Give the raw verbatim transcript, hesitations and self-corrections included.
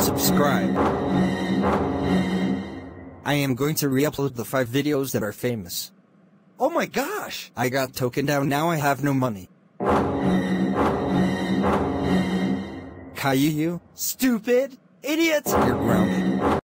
subscribe. I am going to re-upload the five videos that are famous. Oh my gosh! I got token down, now I have no money. Caillou, stupid idiot! You're grounded.